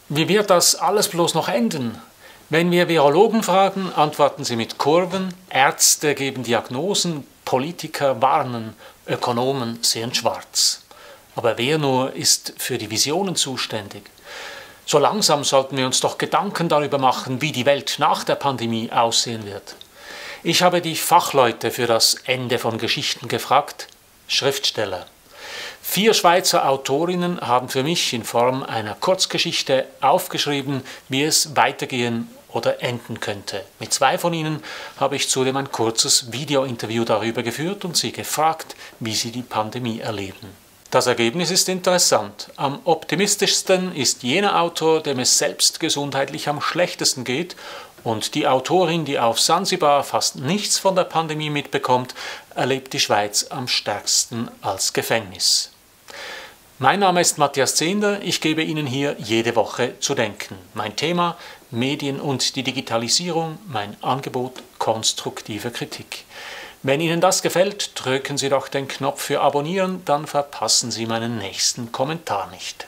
Wie wird das alles bloß noch enden? Wenn wir Virologen fragen, antworten sie mit Kurven, Ärzte geben Diagnosen, Politiker warnen, Ökonomen sehen schwarz. Aber wer nur ist für die Visionen zuständig? So langsam sollten wir uns doch Gedanken darüber machen, wie die Welt nach der Pandemie aussehen wird. Ich habe die Fachleute für das Ende von Geschichten gefragt, Schriftsteller. 4 Schweizer Autorinnen haben für mich in Form einer Kurzgeschichte aufgeschrieben, wie es weitergehen oder enden könnte. Mit 2 von ihnen habe ich zudem ein kurzes Videointerview darüber geführt und sie gefragt, wie sie die Pandemie erleben. Das Ergebnis ist interessant. Am optimistischsten ist jener Autor, dem es selbst gesundheitlich am schlechtesten geht, und die Autorin, die auf Sansibar fast nichts von der Pandemie mitbekommt, erlebt die Schweiz am stärksten als Gefängnis. Mein Name ist Matthias Zehnder, ich gebe Ihnen hier jede Woche zu denken. Mein Thema: Medien und die Digitalisierung, mein Angebot: konstruktive Kritik. Wenn Ihnen das gefällt, drücken Sie doch den Knopf für Abonnieren, dann verpassen Sie meinen nächsten Kommentar nicht.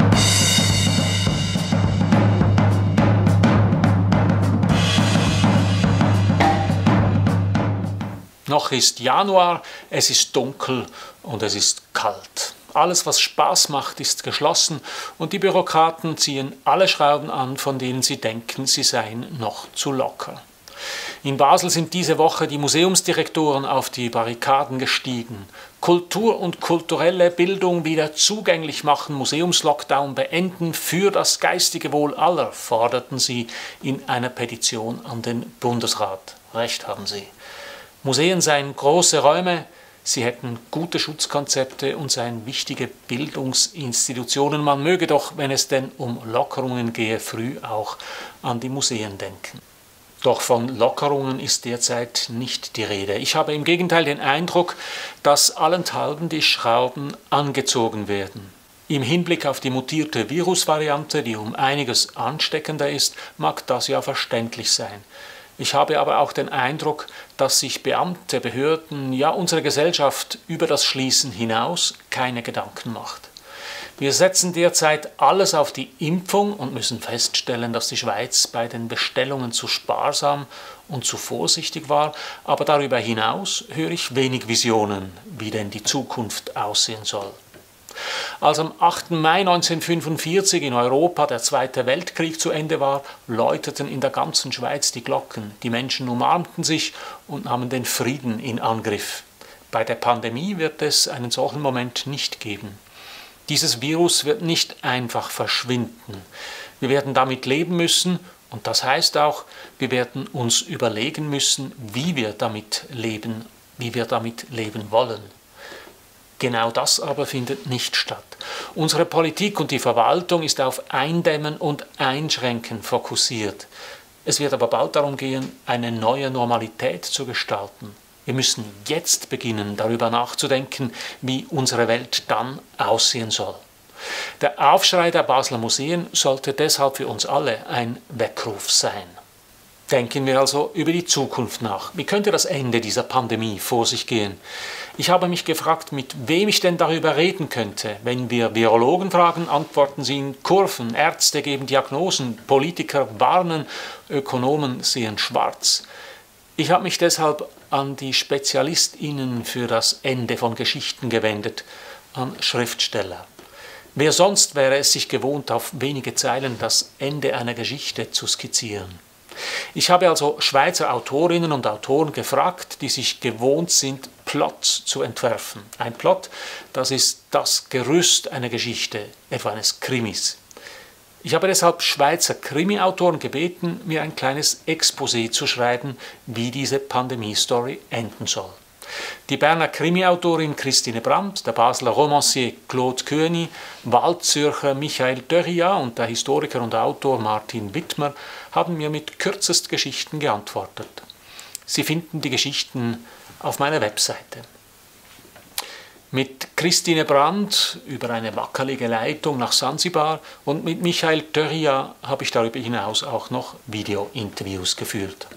Noch ist Januar, es ist dunkel und es ist kalt. Alles, was Spaß macht, ist geschlossen und die Bürokraten ziehen alle Schrauben an, von denen sie denken, sie seien noch zu locker. In Basel sind diese Woche die Museumsdirektoren auf die Barrikaden gestiegen. Kultur und kulturelle Bildung wieder zugänglich machen, Museumslockdown beenden für das geistige Wohl aller, forderten sie in einer Petition an den Bundesrat. Recht haben sie. Museen seien große Räume, sie hätten gute Schutzkonzepte und seien wichtige Bildungsinstitutionen. Man möge doch, wenn es denn um Lockerungen gehe, früh auch an die Museen denken. Doch von Lockerungen ist derzeit nicht die Rede. Ich habe im Gegenteil den Eindruck, dass allenthalben die Schrauben angezogen werden. Im Hinblick auf die mutierte Virusvariante, die um einiges ansteckender ist, mag das ja verständlich sein. Ich habe aber auch den Eindruck, dass sich Beamte, Behörden, ja unsere Gesellschaft über das Schließen hinaus keine Gedanken macht. Wir setzen derzeit alles auf die Impfung und müssen feststellen, dass die Schweiz bei den Bestellungen zu sparsam und zu vorsichtig war, aber darüber hinaus höre ich wenig Visionen, wie denn die Zukunft aussehen soll. Als am 8. Mai 1945 in Europa der Zweite Weltkrieg zu Ende war, läuteten in der ganzen Schweiz die Glocken. Die Menschen umarmten sich und nahmen den Frieden in Angriff. Bei der Pandemie wird es einen solchen Moment nicht geben. Dieses Virus wird nicht einfach verschwinden. Wir werden damit leben müssen und das heißt auch, wir werden uns überlegen müssen, wie wir damit leben wollen. Genau das aber findet nicht statt. Unsere Politik und die Verwaltung ist auf Eindämmen und Einschränken fokussiert. Es wird aber bald darum gehen, eine neue Normalität zu gestalten. Wir müssen jetzt beginnen, darüber nachzudenken, wie unsere Welt dann aussehen soll. Der Aufschrei der Basler Museen sollte deshalb für uns alle ein Weckruf sein. Denken wir also über die Zukunft nach. Wie könnte das Ende dieser Pandemie vor sich gehen? Ich habe mich gefragt, mit wem ich denn darüber reden könnte. Wenn wir Virologen fragen, antworten sie in Kurven, Ärzte geben Diagnosen, Politiker warnen, Ökonomen sehen schwarz. Ich habe mich deshalb an die SpezialistInnen für das Ende von Geschichten gewendet, an Schriftsteller. Wer sonst wäre es sich gewohnt, auf wenige Zeilen das Ende einer Geschichte zu skizzieren? Ich habe also Schweizer Autorinnen und Autoren gefragt, die sich gewohnt sind, Plots zu entwerfen. Ein Plot, das ist das Gerüst einer Geschichte, etwa eines Krimis. Ich habe deshalb Schweizer Krimi-Autoren gebeten, mir ein kleines Exposé zu schreiben, wie diese Pandemie-Story enden soll. Die Berner Krimi-Autorin Christine Brandt, der Basler Romancier Claude Köni, Waldzürcher Michael Dörria und der Historiker und Autor Martin Wittmer haben mir mit Kürzestgeschichten geantwortet. Sie finden die Geschichten auf meiner Webseite. Mit Christine Brandt über eine wackelige Leitung nach Sansibar und mit Michael Dörria habe ich darüber hinaus auch noch Videointerviews geführt.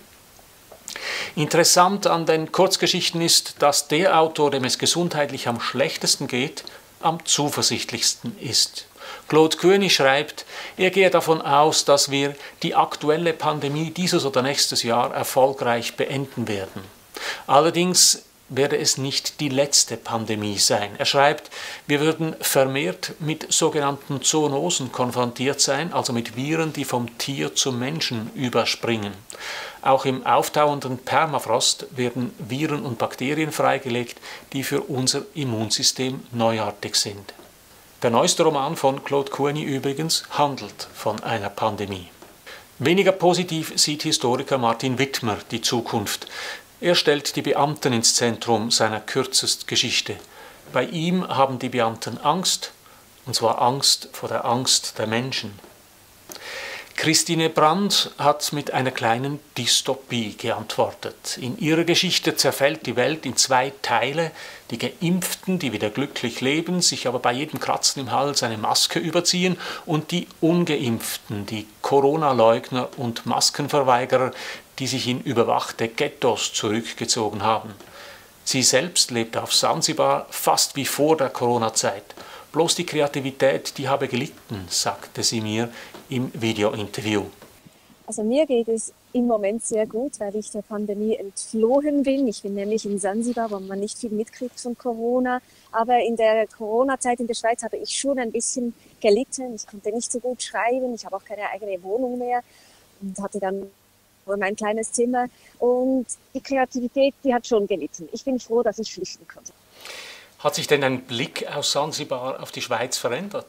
Interessant an den Kurzgeschichten ist, dass der Autor, dem es gesundheitlich am schlechtesten geht, am zuversichtlichsten ist. Claude Kueni schreibt, er gehe davon aus, dass wir die aktuelle Pandemie dieses oder nächstes Jahr erfolgreich beenden werden. Allerdings werde es nicht die letzte Pandemie sein. Er schreibt, wir würden vermehrt mit sogenannten Zoonosen konfrontiert sein, also mit Viren, die vom Tier zum Menschen überspringen. Auch im auftauenden Permafrost werden Viren und Bakterien freigelegt, die für unser Immunsystem neuartig sind. Der neueste Roman von Claude Kueni übrigens handelt von einer Pandemie. Weniger positiv sieht Historiker Martin Wittmer die Zukunft. Er stellt die Beamten ins Zentrum seiner Kürzestgeschichte. Bei ihm haben die Beamten Angst, und zwar Angst vor der Angst der Menschen. Christine Brand hat mit einer kleinen Dystopie geantwortet. In ihrer Geschichte zerfällt die Welt in zwei Teile: die Geimpften, die wieder glücklich leben, sich aber bei jedem Kratzen im Hals eine Maske überziehen, und die Ungeimpften, die Corona-Leugner und Maskenverweigerer, die sich in überwachte Ghettos zurückgezogen haben. Sie selbst lebt auf Sansibar fast wie vor der Corona-Zeit. Bloß die Kreativität, die habe gelitten, sagte sie mir im Videointerview. Also mir geht es im Moment sehr gut, weil ich der Pandemie entflohen bin. Ich bin nämlich in Sansibar, wo man nicht viel mitkriegt von Corona. Aber in der Corona-Zeit in der Schweiz habe ich schon ein bisschen gelitten. Ich konnte nicht so gut schreiben. Ich habe auch keine eigene Wohnung mehr und hatte dann nur mein kleines Zimmer. Und die Kreativität, die hat schon gelitten. Ich bin froh, dass ich flüchten konnte. Hat sich denn ein Blick aus Sansibar auf die Schweiz verändert?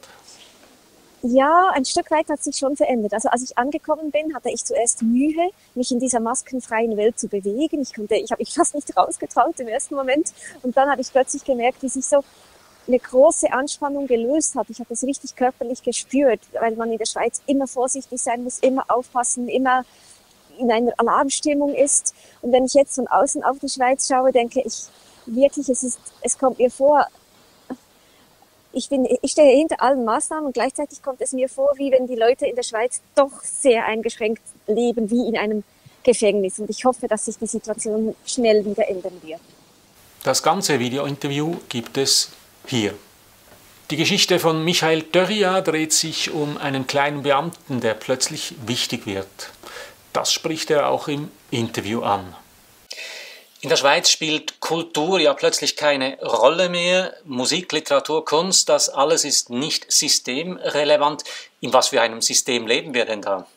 Ja, ein Stück weit hat sich schon verändert. Also als ich angekommen bin, hatte ich zuerst Mühe, mich in dieser maskenfreien Welt zu bewegen. Ich habe mich fast nicht rausgetraut im ersten Moment. Und dann habe ich plötzlich gemerkt, wie sich so eine große Anspannung gelöst hat. Ich habe das richtig körperlich gespürt, weil man in der Schweiz immer vorsichtig sein muss, immer aufpassen, immer in einer Alarmstimmung ist. Und wenn ich jetzt von außen auf die Schweiz schaue, denke ich wirklich, es kommt mir vor, ich stehe hinter allen Maßnahmen und gleichzeitig kommt es mir vor, wie wenn die Leute in der Schweiz doch sehr eingeschränkt leben, wie in einem Gefängnis. Und ich hoffe, dass sich die Situation schnell wieder ändern wird. Das ganze Videointerview gibt es hier. Die Geschichte von Michael Dörria dreht sich um einen kleinen Beamten, der plötzlich wichtig wird. Das spricht er auch im Interview an. In der Schweiz spielt Kultur ja plötzlich keine Rolle mehr. Musik, Literatur, Kunst, das alles ist nicht systemrelevant. In was für einem System leben wir denn da?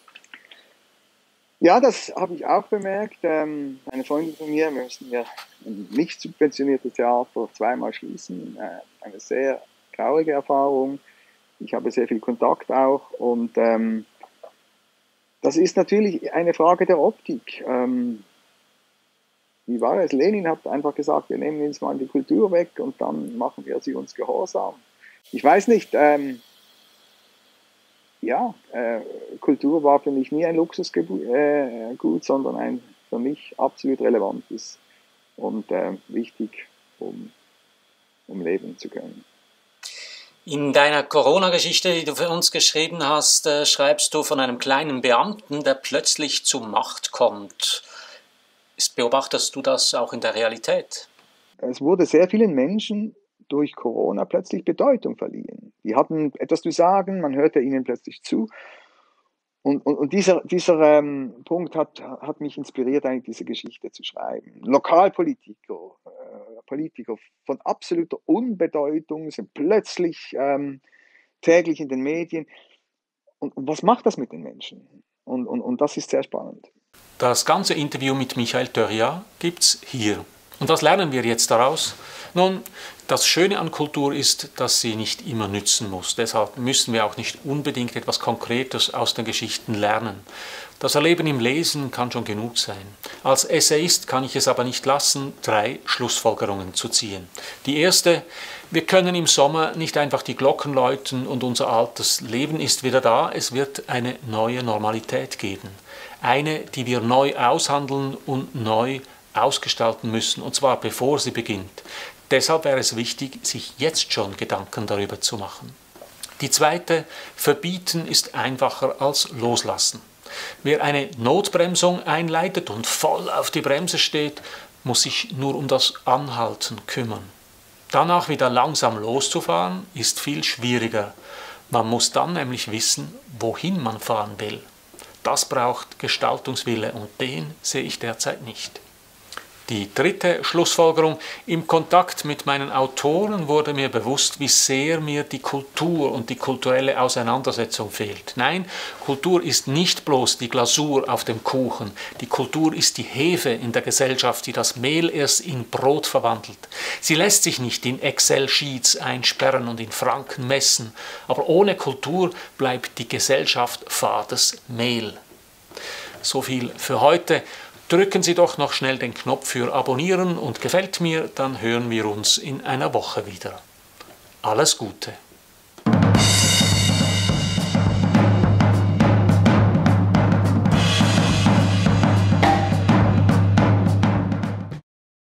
Ja, das habe ich auch bemerkt. Eine Freundin von mir, wir müssen ja ein nicht subventioniertes Theater zweimal schließen. Eine sehr traurige Erfahrung. Ich habe sehr viel Kontakt auch. Und das ist natürlich eine Frage der Optik. Wie war es? Lenin hat einfach gesagt, wir nehmen jetzt mal die Kultur weg und dann machen wir sie uns gehorsam. Ich weiß nicht, Kultur war für mich nie ein Luxusgut, sondern ein für mich absolut relevantes und wichtig, um leben zu können. In deiner Corona-Geschichte, die du für uns geschrieben hast, schreibst du von einem kleinen Beamten, der plötzlich zur Macht kommt. Beobachtest du das auch in der Realität? Es wurde sehr vielen Menschen durch Corona plötzlich Bedeutung verliehen. Die hatten etwas zu sagen, man hörte ihnen plötzlich zu. Und dieser Punkt hat mich inspiriert, eigentlich diese Geschichte zu schreiben. Lokalpolitiker, Politiker von absoluter Unbedeutung sind plötzlich täglich in den Medien. Und was macht das mit den Menschen? Und das ist sehr spannend. Das ganze Interview mit Michael Dörria gibt's hier. Und was lernen wir jetzt daraus? Nun, das Schöne an Kultur ist, dass sie nicht immer nützen muss. Deshalb müssen wir auch nicht unbedingt etwas Konkretes aus den Geschichten lernen. Das Erleben im Lesen kann schon genug sein. Als Essayist kann ich es aber nicht lassen, 3 Schlussfolgerungen zu ziehen. Die erste: Wir können im Sommer nicht einfach die Glocken läuten und unser altes Leben ist wieder da. Es wird eine neue Normalität geben. Eine, die wir neu aushandeln und neu ausgestalten müssen, und zwar bevor sie beginnt. Deshalb wäre es wichtig, sich jetzt schon Gedanken darüber zu machen. Die zweite: Verbieten ist einfacher als loslassen. Wer eine Notbremsung einleitet und voll auf die Bremse steht, muss sich nur um das Anhalten kümmern. Danach wieder langsam loszufahren, ist viel schwieriger. Man muss dann nämlich wissen, wohin man fahren will. Das braucht Gestaltungswille und den sehe ich derzeit nicht. Die dritte Schlussfolgerung: Im Kontakt mit meinen Autoren wurde mir bewusst, wie sehr mir die Kultur und die kulturelle Auseinandersetzung fehlt. Nein, Kultur ist nicht bloß die Glasur auf dem Kuchen. Die Kultur ist die Hefe in der Gesellschaft, die das Mehl erst in Brot verwandelt. Sie lässt sich nicht in Excel-Sheets einsperren und in Franken messen. Aber ohne Kultur bleibt die Gesellschaft fades Mehl. So viel für heute. Drücken Sie doch noch schnell den Knopf für Abonnieren und gefällt mir, dann hören wir uns in einer Woche wieder. Alles Gute!